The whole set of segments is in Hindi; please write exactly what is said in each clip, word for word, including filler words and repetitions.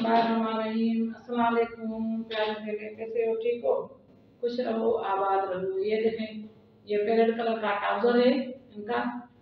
बिस्मिल्लाहिर्रहमानिर्रहीम। अस्सलाम वालेकुम प्यारे प्यारे, कैसे हो? ठीक हो? खुश रहो, आबाद रहो। ये देखें, ये पैरेट कलर का ट्राउजर है इनका,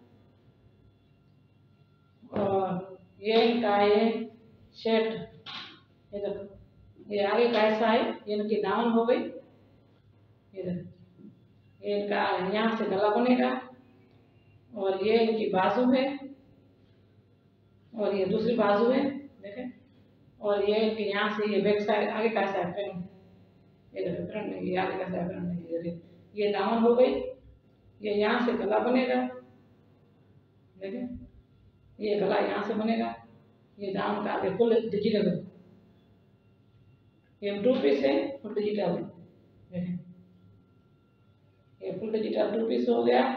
और ये इनका ये शर्ट, ये देखो, ये आगे का ऐसा है, ये इनकी दामन हो गई। ये देखो, ये इनका यहाँ से गला बनेगा, और ये इनकी बाजू है, और ये दूसरी बाजू है, देखें। और ये इनके यहाँ से ये बैक साइड, आगे का साइड फ्रंट, ये देखो फ्रंट में, ये आगे का साइड फ्रंट में, ये देखो, ये दामन हो गई। ये यहाँ से गला बनेगा, देखें, ये गला यहाँ से बनेगा, ये दामन का आगे फुल डिजिटल, ये टू पीस है, फुल डिजिटल है, देखें, ये फुल डिजिटल टू पीस हो गया।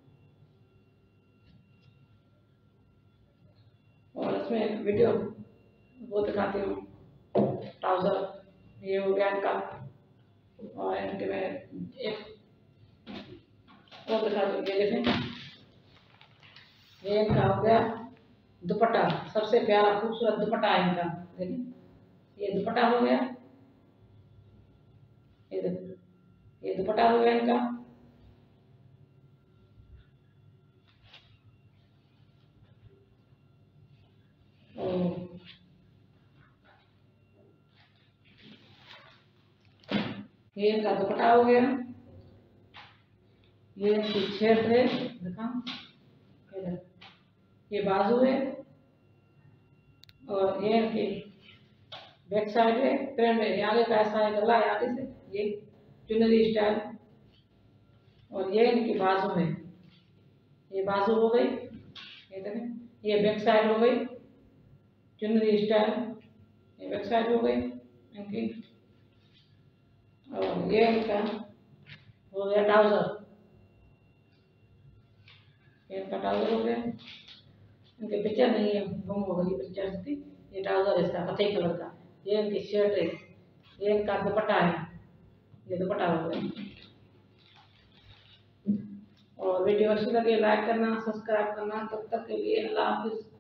और इसमें एक वीडियो वो दिखाती हूँ, ट्राउजर ये हो गया इनका, और इनके में एक और दिखा दूँ, ये देखें, ये इनका हो गया दुपट्टा, सबसे प्यारा खूबसूरत दुपट्टा है इनका, देखें, ये दुपट्टा हो गया, ये देखो, ये दुपट्टा हो गया इनका। ये इनका दुपट्टा हो गया, ये इनकी छेद है, देखा, ये बाजू है, और ये इनकी बैक साइड है, फ्रंट में आगे का ऐसा है गला है आगे से, ये चुनरी स्टाइल, और ये इनकी बाजू है, ये बाजू हो गई, ये देखें, ये बैक साइड हो गई चुनरी स्टाइल, ये बैक साइड हो गई इनकी। और ये इनका हो गया ट्राउजर, ये इनका ट्राउजर हो गया, इनके पिक्चर नहीं है, गुम हो गई पिक्चर थी, ये ट्राउजर है इसका कथई कलर का, ये इनकी शर्ट है, ये इनका दुपट्टा है, ये दुपट्टा हो गया। और वीडियो अच्छी लगे लाइक करना, सब्सक्राइब करना। तब तक के लिए अल्लाह हाफिज़।